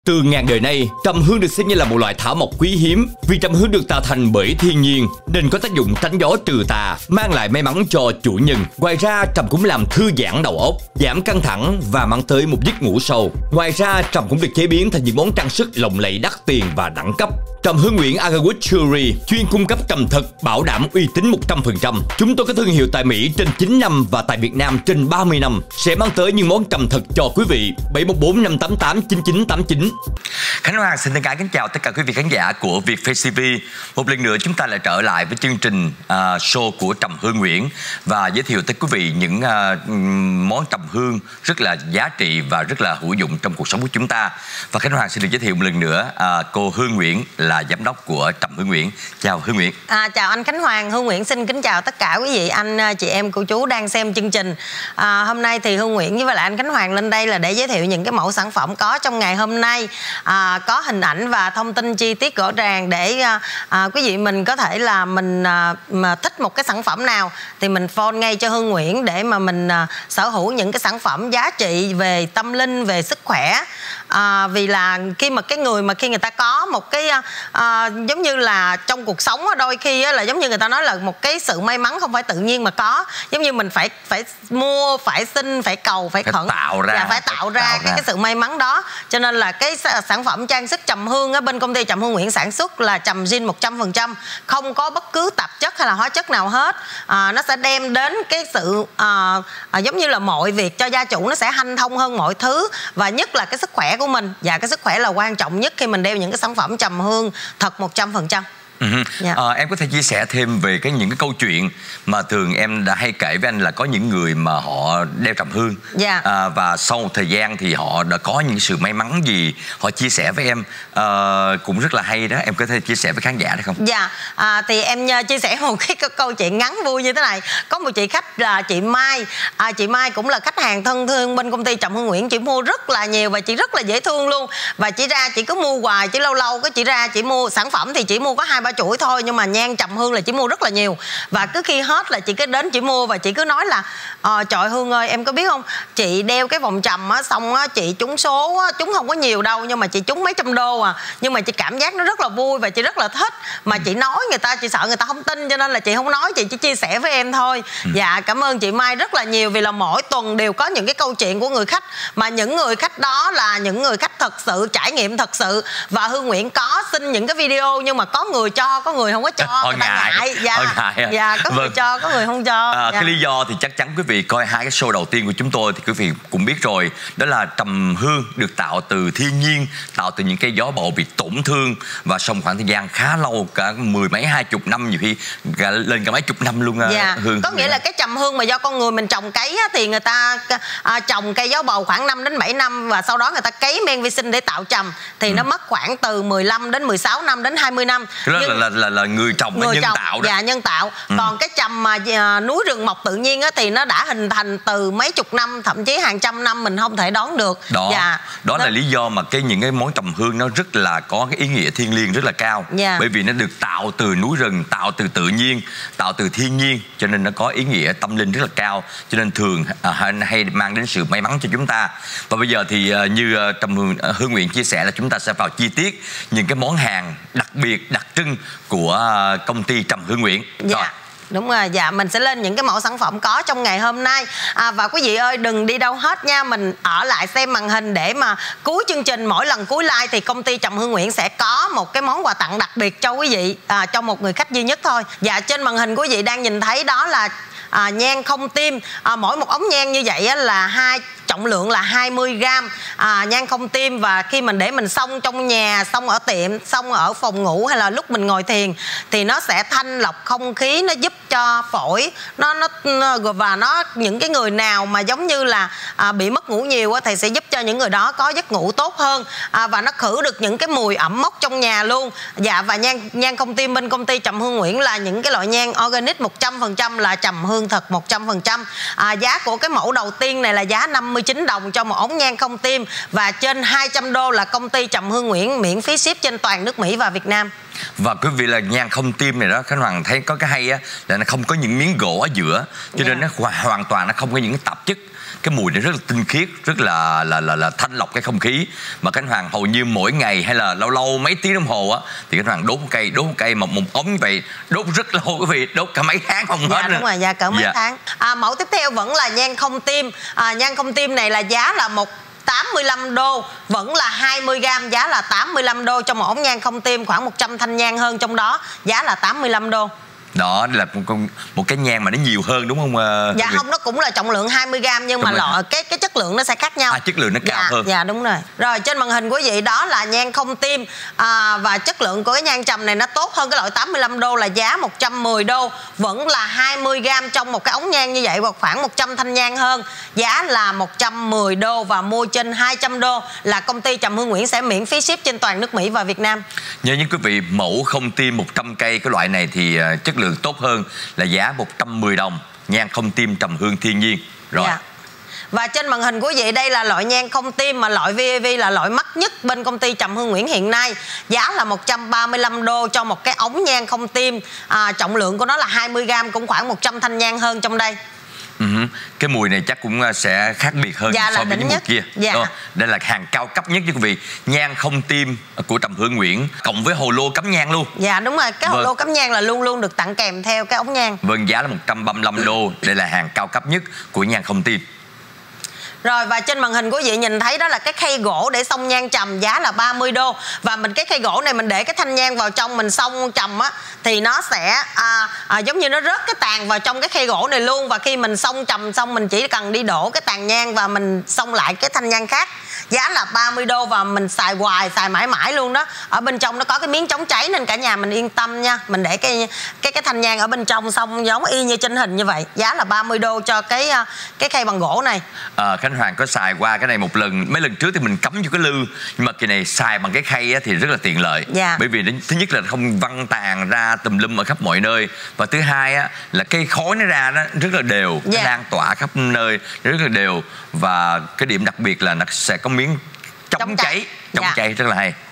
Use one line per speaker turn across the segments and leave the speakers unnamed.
Từ ngàn đời nay, trầm hương được xem như là một loại thảo mộc quý hiếm. Vì trầm hương được tạo thành bởi thiên nhiên nên có tác dụng tránh gió trừ tà, mang lại may mắn cho chủ nhân. Ngoài ra, trầm cũng làm thư giãn đầu óc, giảm căng thẳng và mang tới một giấc ngủ sâu. Ngoài ra, trầm cũng được chế biến thành những món trang sức lộng lẫy đắt tiền và đẳng cấp. Trầm Hương Nguyễn Agawood Jewelry chuyên cung cấp trầm thật, bảo đảm uy tín 100%. Chúng tôi có thương hiệu tại Mỹ trên 9 năm và tại Việt Nam trên 30 năm. Sẽ mang tới những món trầm thật cho quý vị. 714 588 9989.
Khánh Hoàng xin thân ái kính chào tất cả quý vị khán giả của Vietface TV. Một lần nữa chúng ta lại trở lại với chương trình show của Trầm Hương Nguyễn và giới thiệu tới quý vị những món trầm hương rất là giá trị và rất là hữu dụng trong cuộc sống của chúng ta. Và Khánh Hoàng xin được giới thiệu một lần nữa cô Hương Nguyễn là giám đốc của Trầm Hương Nguyễn. Chào Hương Nguyễn.
Chào anh Khánh Hoàng. Hương Nguyễn xin kính chào tất cả quý vị anh chị em cô chú đang xem chương trình. Hôm nay thì Hương Nguyễn với lại anh Khánh Hoàng lên đây là để giới thiệu những cái mẫu sản phẩm có trong ngày hôm nay, có hình ảnh và thông tin chi tiết rõ ràng để quý vị mình có thể là mình mà thích một cái sản phẩm nào thì mình phone ngay cho Hương Nguyễn để mà mình sở hữu những cái sản phẩm giá trị về tâm linh, về sức khỏe. Vì là khi mà cái người mà khi người ta có một cái giống như là trong cuộc sống đôi khi là giống như người ta nói là một cái sự may mắn không phải tự nhiên mà có, giống như mình phải mua, phải xin, phải cầu, phải khẩn, phải tạo ra cái sự may mắn đó. Cho nên là cái sản phẩm trang sức trầm hương ở bên công ty Trầm Hương Nguyễn sản xuất là trầm zin 100%, không có bất cứ tạp chất hay là hóa chất nào hết. Nó sẽ đem đến cái sự giống như là mọi việc cho gia chủ nó sẽ hanh thông hơn mọi thứ, và nhất là cái sức khỏe của mình. Và cái sức khỏe là quan trọng nhất khi mình đeo những cái sản phẩm trầm hương thật 100%.
Em có thể chia sẻ thêm về những cái câu chuyện mà thường em đã hay kể với anh là có những người mà họ đeo trầm hương và sau thời gian thì họ đã có những sự may mắn gì họ chia sẻ với em, cũng rất là hay đó. Em có thể chia sẻ với khán giả được không?
Thì em chia sẻ một cái câu chuyện ngắn vui như thế này. Có một chị khách là chị Mai. Chị Mai cũng là khách hàng thân thương bên công ty Trầm Hương Nguyễn. Chị mua rất là nhiều và chị rất là dễ thương luôn. Và chị ra chị cứ mua hoài, chị lâu lâu cái chị ra chị mua sản phẩm thì chị mua có 2-3 chuỗi thôi, nhưng mà nhang trầm hương là chị mua rất là nhiều. Và cứ khi hết là chị cứ đến chị mua và chị cứ nói là trời Hương ơi, em có biết không, chị đeo cái vòng trầm á, xong á chị trúng số á, trúng không có nhiều đâu nhưng mà chị trúng mấy trăm đô nhưng mà chị cảm giác nó rất là vui và chị rất là thích. Mà chị nói người ta, chị sợ người ta không tin cho nên là chị không nói, chị chỉ chia sẻ với em thôi. Dạ cảm ơn chị Mai rất là nhiều, vì là mỗi tuần đều có những cái câu chuyện của người khách, mà những người khách đó là những người khách thật sự trải nghiệm thật sự. Và Hương Nguyễn có xin những cái video nhưng mà có người cho, có người không có cho, người ta ngại. Có người cho, có người không cho.
Cái lý do thì chắc chắn quý vị coi hai cái show đầu tiên của chúng tôi thì quý vị cũng biết rồi, đó là trầm hương được tạo từ thiên nhiên, tạo từ những cây gió bầu bị tổn thương và sau một khoảng thời gian khá lâu, cả 10 mấy 20 năm, nhiều khi lên cả mấy chục năm luôn. Hương
có nghĩa là cái trầm hương mà do con người mình trồng cấy thì người ta trồng cây gió bầu khoảng 5 đến 7 năm và sau đó người ta cấy men vi sinh để tạo trầm thì nó mất khoảng từ 15 đến 16 năm đến 20 năm.
Đó là người trồng, nhân tạo đó.
Nhân tạo. Còn cái trầm mà núi rừng mọc tự nhiên thì nó đã hình thành từ mấy chục năm, thậm chí hàng trăm năm mình không thể đoán được.
Đó là lý do mà những cái món trầm hương nó rất là có cái ý nghĩa thiêng liêng rất là cao. Bởi vì nó được tạo từ núi rừng, tạo từ tự nhiên, tạo từ thiên nhiên, cho nên nó có ý nghĩa tâm linh rất là cao, cho nên thường hay mang đến sự may mắn cho chúng ta. Và bây giờ thì như Trầm Hương Nguyễn chia sẻ là chúng ta sẽ vào chi tiết những cái món hàng đặc biệt, đặc trưng của công ty Trầm Hương Nguyễn.
Đúng rồi, mình sẽ lên những cái mẫu sản phẩm có trong ngày hôm nay. Và quý vị ơi đừng đi đâu hết nha, mình ở lại xem màn hình để mà cuối chương trình, mỗi lần cuối live thì công ty Trầm Hương Nguyễn sẽ có một cái món quà tặng đặc biệt cho quý vị, cho một người khách duy nhất thôi. Trên màn hình quý vị đang nhìn thấy đó là nhang không tim. Mỗi một ống nhang như vậy là trọng lượng là 20g nhang không tim. Và khi mình để mình xông trong nhà, xông ở tiệm, xông ở phòng ngủ hay là lúc mình ngồi thiền thì nó sẽ thanh lọc không khí, nó giúp cho phổi và những cái người nào mà giống như là bị mất ngủ nhiều thì sẽ giúp cho những người đó có giấc ngủ tốt hơn, và nó khử được những cái mùi ẩm mốc trong nhà luôn. Và nhang không tim bên công ty Trầm Hương Nguyễn là những cái loại nhang organic 100%, là trầm hương thật 100%. Giá của cái mẫu đầu tiên này là giá 59 đồng cho một ống nhang không tim, và trên 200 đô là công ty Trầm Hương Nguyễn miễn phí ship trên toàn nước Mỹ và Việt Nam.
Và quý vị là nhang không tim này đó, Khánh Hoàng thấy có cái hay là nó không có những miếng gỗ ở giữa, cho nên nó hoàn toàn nó không có những tạp chất. cái mùi nó rất là tinh khiết, rất là thanh lọc cái không khí. Mà Khánh Hoàng hầu như mỗi ngày hay là lâu lâu mấy tiếng đồng hồ á thì Khánh Hoàng đốt một cây mà một ống như vậy đốt rất lâu, quý vị, đốt cả mấy tháng không hết.
Dạ đúng rồi, dạ cỡ mấy tháng. Mẫu tiếp theo vẫn là nhang không tim. Nhang không tim này là giá là 85 đô, vẫn là 20g, giá là 85 đô cho một ống nhang không tim, khoảng 100 thanh nhang hơn trong đó, giá là 85 đô.
Đó là một cái nhang mà nó nhiều hơn đúng không?
Dạ không, nó cũng là trọng lượng 20g nhưng mà loại cái chất lượng nó sẽ khác nhau.
Chất lượng nó cao hơn.
Dạ đúng rồi. Rồi trên màn hình quý vị đó là nhang không tim, và chất lượng của cái nhang trầm này nó tốt hơn cái loại 85 đô là giá 110 đô, vẫn là 20g trong một cái ống nhang như vậy, hoặc khoảng 100 thanh nhang hơn, giá là 110 đô, và mua trên 200 đô là công ty Trầm Hương Nguyễn sẽ miễn phí ship trên toàn nước Mỹ và Việt Nam.
Nhớ những quý vị, mẫu không tim 100 cây cái loại này thì chất lượng tốt hơn là giá 110 đồng, nhang không tim Trầm Hương thiên nhiên. Rồi.
Dạ. Và trên màn hình quý vị đây là loại nhang không tim mà loại VAV là loại mắc nhất bên công ty Trầm Hương Nguyễn hiện nay, giá là 135 đô cho một cái ống nhang không tim, trọng lượng của nó là 20g, cũng khoảng 100 thanh nhang hơn trong đây.
Cái mùi này chắc cũng sẽ khác biệt hơn so với những mùi kia. Đây là hàng cao cấp nhất chứ quý vị, nhang không tim của Trầm Hương Nguyễn cộng với hồ lô cắm nhang luôn.
Dạ đúng rồi, cái hồ lô cắm nhang là luôn luôn được tặng kèm theo cái ống nhang.
Vâng, giá là 135 đô. Đây là hàng cao cấp nhất của nhang không tim.
Rồi, và trên màn hình quý vị nhìn thấy đó là cái khay gỗ để xông nhang trầm, giá là 30 đô. Và cái khay gỗ này mình để cái thanh nhang vào trong mình xông trầm á thì nó sẽ giống như nó rớt cái tàn vào trong cái khay gỗ này luôn. Và khi mình xông trầm xong mình chỉ cần đi đổ cái tàn nhang và mình xông lại cái thanh nhang khác, giá là 30 đô, và mình xài hoài, xài mãi mãi luôn đó. Ở bên trong nó có cái miếng chống cháy nên cả nhà mình yên tâm nha. Mình để cái thanh nhang ở bên trong xong giống y như trên hình như vậy, giá là 30 đô cho cái khay bằng gỗ này.
Khánh Hoàng có xài qua cái này một lần, mấy lần trước thì mình cắm vô cái lư, nhưng mà kỳ này xài bằng cái khay thì rất là tiện lợi. Bởi vì thứ nhất là không văng tàn ra tùm lum ở khắp mọi nơi, và thứ hai là cái khói nó ra nó rất là đều, nó lan tỏa khắp nơi rất là đều, và cái điểm đặc biệt là nó sẽ có miếng chống cháy rất là hay.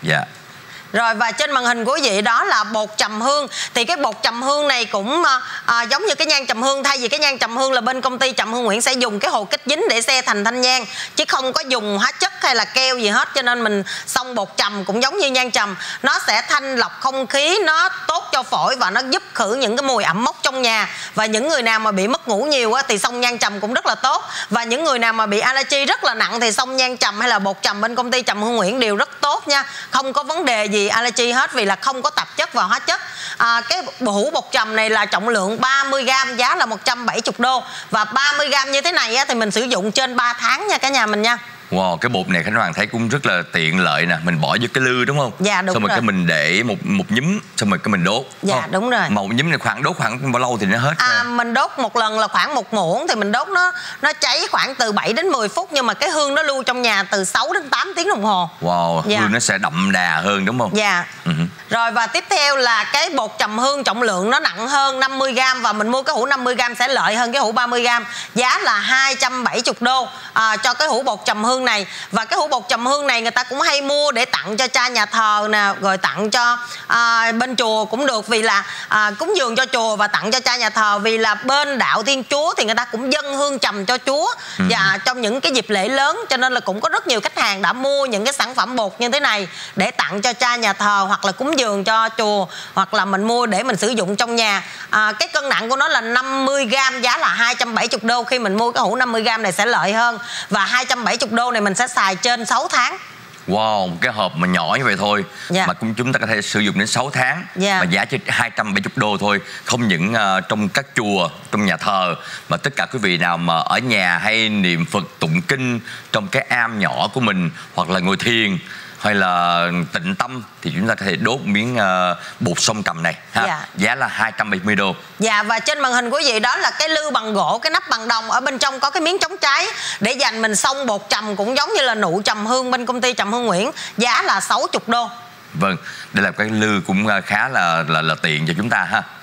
Rồi, và trên màn hình của quý vị đó là bột trầm hương. Thì cái bột trầm hương này cũng giống như cái nhang trầm hương, thay vì cái nhang trầm hương là bên công ty Trầm Hương Nguyễn sẽ dùng cái hồ kích dính để xe thành thanh nhang, chứ không có dùng hóa chất hay là keo gì hết. Cho nên mình xông bột trầm cũng giống như nhang trầm, nó sẽ thanh lọc không khí, nó tốt cho phổi và nó giúp khử những cái mùi ẩm mốc trong nhà. Và những người nào mà bị mất ngủ nhiều thì xông nhang trầm cũng rất là tốt. Và những người nào mà bị allergy rất là nặng thì xông nhang trầm hay là bột trầm bên công ty Trầm Hương Nguyễn đều rất tốt nha, không có vấn đề gì allergy hết, vì là không có tạp chất và hóa chất. Cái hũ bột trầm này là trọng lượng 30g, giá là 170 đô, và 30g như thế này thì mình sử dụng trên 3 tháng nha cả nhà mình nha.
Wow, cái bột này Khánh Hoàng thấy cũng rất là tiện lợi nè, mình bỏ vô cái lư đúng không?
Dạ đúng. Xong
rồi cái mình để một nhúm, xong rồi cái mình đốt.
Dạ đúng rồi.
Một nhúm này đốt khoảng bao lâu thì nó hết?
Mình đốt một lần là khoảng 1 muỗng thì mình đốt nó cháy khoảng từ 7 đến 10 phút, nhưng mà cái hương nó lưu trong nhà từ 6 đến 8 tiếng đồng hồ.
Wow, hương nó sẽ đậm đà hơn đúng không?
Dạ. Rồi, và tiếp theo là cái bột trầm hương, trọng lượng nó nặng hơn 50g, và mình mua cái hũ 50g sẽ lợi hơn cái hũ 30g, giá là 270 đô cho cái hũ bột trầm hương này. Và cái hũ bột trầm hương này người ta cũng hay mua để tặng cho cha nhà thờ nè, rồi tặng cho bên chùa cũng được, vì là cúng dường cho chùa và tặng cho cha nhà thờ, vì là bên đạo Thiên Chúa thì người ta cũng dâng hương trầm cho Chúa và trong những cái dịp lễ lớn, cho nên là cũng có rất nhiều khách hàng đã mua những cái sản phẩm bột như thế này để tặng cho cha nhà thờ hoặc là cúng dường cho chùa, hoặc là mình mua để mình sử dụng trong nhà. Cái cân nặng của nó là 50g, giá là 270 đô. Khi mình mua cái hũ 50g này sẽ lợi hơn, và 270 đô này mình sẽ xài trên 6 tháng.
Wow, một cái hộp mà nhỏ như vậy thôi mà chúng ta có thể sử dụng đến 6 tháng và giá chỉ 270 đô thôi. Không những trong các chùa, trong nhà thờ, mà tất cả quý vị nào mà ở nhà hay niệm Phật tụng kinh trong cái am nhỏ của mình, hoặc là ngồi thiền hay là tịnh tâm thì chúng ta có thể đốt miếng bột sông cầm này ha. Giá là 270 đô. Dạ,
và trên màn hình quý vị đó là cái lư bằng gỗ, cái nắp bằng đồng, ở bên trong có cái miếng chống cháy để dành mình xông bột trầm, cũng giống như là nụ trầm hương bên công ty Trầm Hương Nguyễn, giá là 60 đô.
Vâng, đây là cái lư cũng khá là tiện cho chúng ta ha.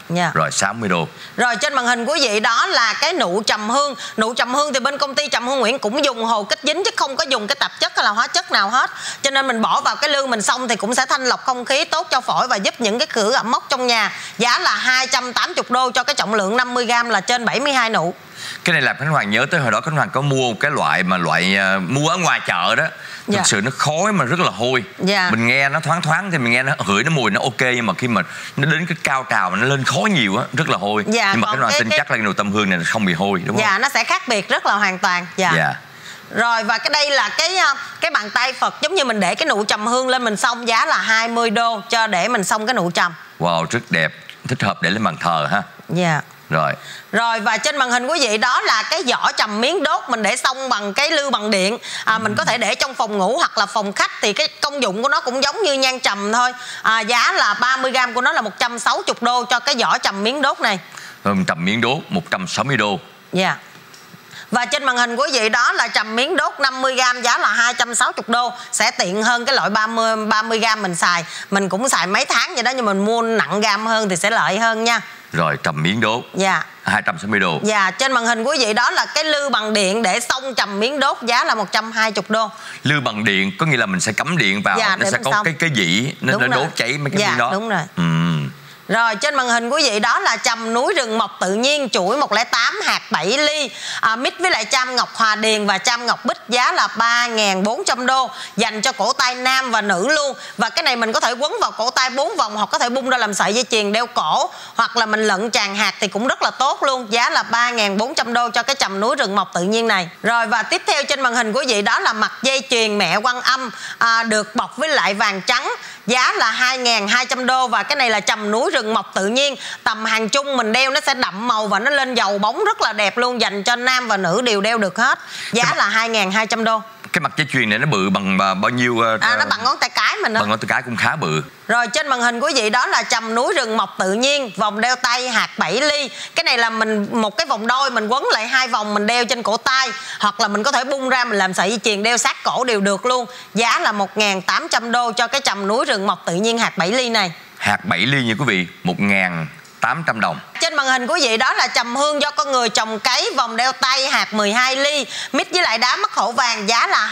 Rồi 60 đô.
Rồi trên màn hình quý vị đó là cái nụ trầm hương. Nụ trầm hương thì bên công ty Trầm Hương Nguyễn cũng dùng hồ kết dính chứ không có dùng cái tạp chất hay là hóa chất nào hết. Cho nên mình bỏ vào cái lư mình xông thì cũng sẽ thanh lọc không khí, tốt cho phổi và giúp những cái khử ẩm mốc trong nhà. Giá là 280 đô cho cái trọng lượng 50g là trên 72 nụ.
Cái này làm Khánh Hoàng nhớ tới hồi đó Khánh Hoàng có mua một cái loại mua ở ngoài chợ đó. Thực sự nó khói mà rất là hôi. Mình nghe nó thoáng thoáng thì mình nghe nó hửi nó mùi nó ok, nhưng mà khi mà nó đến cái cao trào mà nó lên khói nhiều á rất là hôi. Nhưng mà Khánh Hoàng tin chắc là cái nồi tầm hương này nó không bị hôi, đúng không?
Nó sẽ khác biệt rất là hoàn toàn. Rồi và cái đây là cái bàn tay Phật, giống như mình để cái nụ trầm hương lên mình xông, giá là 20 đô cho để mình xông cái nụ trầm.
Wow, rất đẹp, thích hợp để lên bàn thờ ha. Rồi
và trên màn hình quý vị đó là cái vỏ trầm miếng đốt mình để xông bằng cái lư bằng điện. Mình có thể để trong phòng ngủ hoặc là phòng khách, thì cái công dụng của nó cũng giống như nhang trầm thôi. Giá là 30g của nó là 160 đô cho cái vỏ trầm miếng đốt này.
Trầm miếng đốt 160 đô.
Và trên màn hình quý vị đó là trầm miếng đốt 50g, giá là 260 đô. Sẽ tiện hơn cái loại 30g mình xài. Mình cũng xài mấy tháng vậy đó, nhưng mình mua nặng gam hơn thì sẽ lợi hơn nha.
Rồi trầm miếng đốt 260 đô.
Trên màn hình quý vị đó là cái lư bằng điện để xông trầm miếng đốt, giá là 120 đô.
Lư bằng điện có nghĩa là mình sẽ cắm điện vào, nó sẽ có cái dĩ nó đốt cháy mấy cái miếng đó.
Đúng rồi. Rồi trên màn hình quý vị đó là trầm núi rừng mọc tự nhiên chuỗi 108 hạt 7 ly, mix với lại cham ngọc Hòa Điền và cham ngọc Bích, giá là 3.400 đô, dành cho cổ tay nam và nữ luôn. Và cái này mình có thể quấn vào cổ tay 4 vòng, hoặc có thể bung ra làm sợi dây chuyền đeo cổ, hoặc là mình lận tràng hạt thì cũng rất là tốt luôn. Giá là 3.400 đô cho cái trầm núi rừng mọc tự nhiên này. Rồi và tiếp theo trên màn hình quý vị đó là mặt dây chuyền mẹ Quan Âm, được bọc với lại vàng trắng, giá là 2.200 đô. Và cái này là trầm núi rừng mọc tự nhiên, tầm hàng chung mình đeo nó sẽ đậm màu và nó lên dầu bóng rất là đẹp luôn, dành cho nam và nữ đều đeo được hết. Giá là 2.200 đô.
Cái mặt dây chuyền này nó bự bằng bao nhiêu?
Nó bằng ngón tay cái mình đó.
Bằng ngón tay cái cũng khá bự.
Rồi trên màn hình quý vị đó là trầm núi rừng mọc tự nhiên, vòng đeo tay hạt 7 ly. Cái này là mình một cái vòng đôi, mình quấn lại 2 vòng mình đeo trên cổ tay, hoặc là mình có thể bung ra mình làm sợi dây chuyền đeo sát cổ đều được luôn. Giá là 1.800 đô cho cái trầm núi rừng mọc tự nhiên hạt 7 ly này.
Hạt 7 ly nha quý vị, 1.800 đồng.
Trên màn hình quý vị đó là trầm hương do con người trồng cấy, vòng đeo tay hạt 12 ly, mix với lại đá mắc hổ vàng, giá là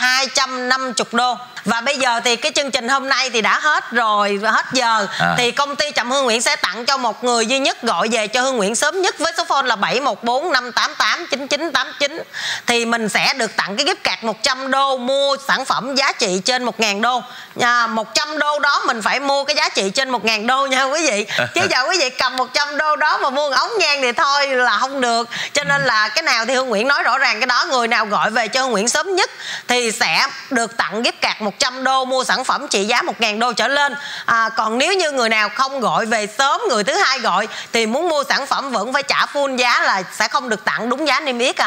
250 đô. Và bây giờ thì cái chương trình hôm nay thì đã hết rồi, hết giờ. Thì công ty Trầm Hương Nguyễn sẽ tặng cho một người duy nhất gọi về cho Hương Nguyễn sớm nhất với số phone là 714 588 9989. Thì mình sẽ được tặng cái gift card 100 đô mua sản phẩm giá trị trên 1.000 đô. 100 đô đó mình phải mua cái giá trị trên 1.000 đô nha quý vị. Chứ giờ quý vị cầm 100 đô đó mà mua ống nhang thì thôi là không được. Cho nên là cái nào thì Hương Nguyễn nói rõ ràng cái đó. Người nào gọi về cho Hương Nguyễn sớm nhất thì sẽ được tặng gift card 100 đô mua sản phẩm trị giá 1.000 đô trở lên. Còn nếu như người nào không gọi về sớm, người thứ hai gọi thì muốn mua sản phẩm vẫn phải trả full giá, là sẽ không được tặng đúng giá niêm yết.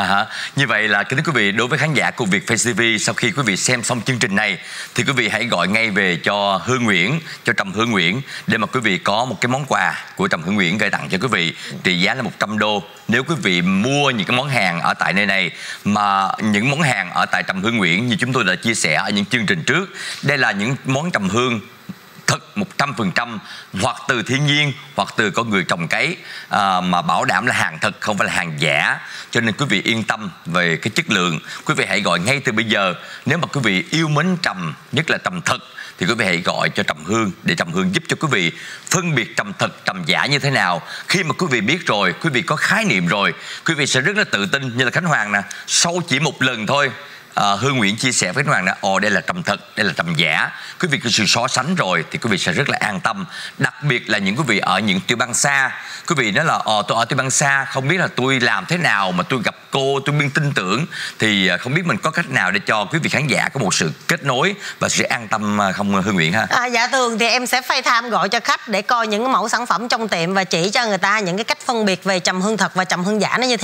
Như vậy là kính thưa quý vị, đối với khán giả của Vietface TV, sau khi quý vị xem xong chương trình này thì quý vị hãy gọi ngay về cho Hương Nguyễn, cho Trầm Hương Nguyễn, để mà quý vị có một cái món quà của Trầm Hương Nguyễn gửi tặng cho quý vị trị giá là 100 đô. Nếu quý vị mua những cái món hàng ở tại nơi này, mà những món hàng ở tại Trầm Hương Nguyễn như chúng tôi đã chia sẻ ở những chương trình trước, đây là những món trầm hương thật 100%, hoặc từ thiên nhiên hoặc từ con người trồng cấy, mà bảo đảm là hàng thật, không phải là hàng giả. Cho nên quý vị yên tâm về cái chất lượng. Quý vị hãy gọi ngay từ bây giờ. Nếu mà quý vị yêu mến trầm, nhất là trầm thật, thì quý vị hãy gọi cho Trầm Hương để Trầm Hương giúp cho quý vị phân biệt trầm thật, trầm giả như thế nào. Khi mà quý vị biết rồi, quý vị có khái niệm rồi, quý vị sẽ rất là tự tin. Như là Khánh Hoàng nè, sau chỉ một lần thôi, Hương Nguyễn chia sẻ với Khánh Hoàng là đây là trầm thật, đây là trầm giả. Quý vị có sự so sánh rồi thì quý vị sẽ rất là an tâm. Đặc biệt là những quý vị ở những tiểu bang xa, quý vị nói là tôi ở tiểu bang xa, không biết là tôi làm thế nào mà tôi gặp cô, tôi biết tin tưởng, thì không biết mình có cách nào để cho quý vị khán giả có một sự kết nối và sự an tâm không Hương Nguyễn ha?
Dạ thường thì em sẽ FaceTime gọi cho khách để coi những mẫu sản phẩm trong tiệm và chỉ cho người ta những cái cách phân biệt về trầm hương thật và trầm hương giả nó như thế nào.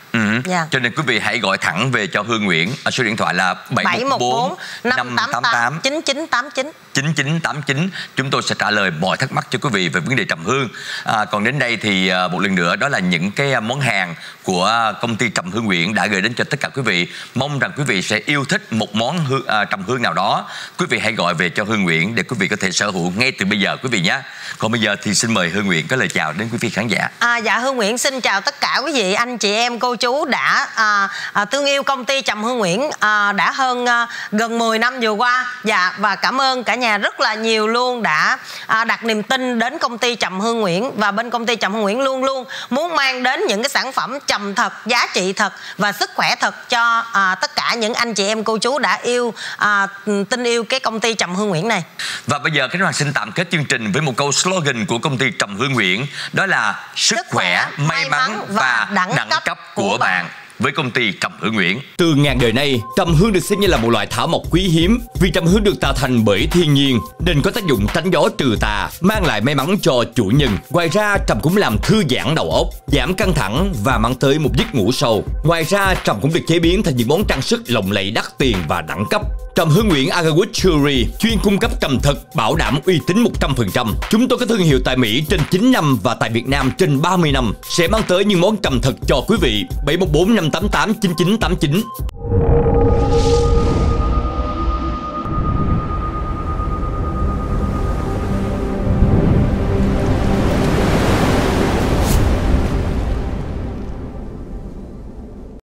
Cho nên quý vị hãy gọi thẳng về cho Hương Nguyễn ở số điện thoại là 714 588
9989
9989. Chúng tôi sẽ trả lời mọi thắc mắc cho quý vị về vấn đề trầm hương. Còn đến đây thì một lần nữa đó là những cái món hàng của công ty Trầm Hương Nguyễn đã gửi đến cho tất cả quý vị. Mong rằng quý vị sẽ yêu thích một món trầm hương nào đó. Quý vị hãy gọi về cho Hương Nguyễn để quý vị có thể sở hữu ngay từ bây giờ quý vị nhé. Còn bây giờ thì xin mời Hương Nguyễn có lời chào đến quý vị khán giả.
Dạ, Hương Nguyễn xin chào tất cả quý vị, anh chị em, cô chú đã thương yêu công ty Trầm Hương Nguyễn đã hơn gần 10 năm vừa qua. Dạ, và cảm ơn cả nhà rất là nhiều luôn đã đặt niềm tin đến công ty Trầm Hương Nguyễn. Và bên công ty Trầm Hương Nguyễn luôn luôn muốn mang đến những cái sản phẩm trầm thật, giá trị thật và sức khỏe thật cho tất cả những anh chị em cô chú đã tin yêu cái công ty Trầm Hương Nguyễn này.
Và bây giờ Khánh Hoàng xin tạm kết chương trình với một câu slogan của công ty Trầm Hương Nguyễn, đó là sức khỏe, may mắn và đẳng cấp của bạn với công ty Trầm Hương Nguyễn.
Từ ngàn đời nay, trầm hương được xem như là một loại thảo mộc quý hiếm. Vì trầm hương được tạo thành bởi thiên nhiên nên có tác dụng tránh gió trừ tà, mang lại may mắn cho chủ nhân. Ngoài ra, trầm cũng làm thư giãn đầu óc, giảm căng thẳng và mang tới một giấc ngủ sâu. Ngoài ra, trầm cũng được chế biến thành những món trang sức lộng lẫy đắt tiền và đẳng cấp. Trầm Hương Nguyễn Agarwood Jewelry chuyên cung cấp trầm thật, bảo đảm uy tín 100%. Chúng tôi có thương hiệu tại Mỹ trên 9 năm và tại Việt Nam trên 30 năm. Sẽ mang tới những món trầm thật cho quý vị. 714 588 9989